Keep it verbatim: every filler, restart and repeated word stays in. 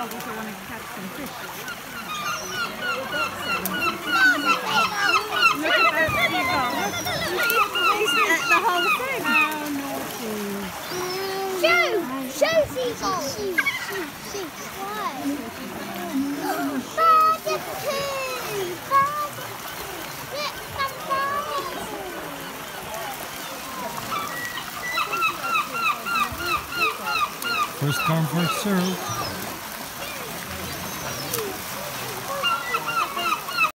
goggles, I want to catch some fish. Look at that seagull. He's at the whole thing. How naughty. Shoot! Shoot seagull! Shoot, shoot, shoot. Why? Bird of two! Bird! Look, some birds! First come, first serve.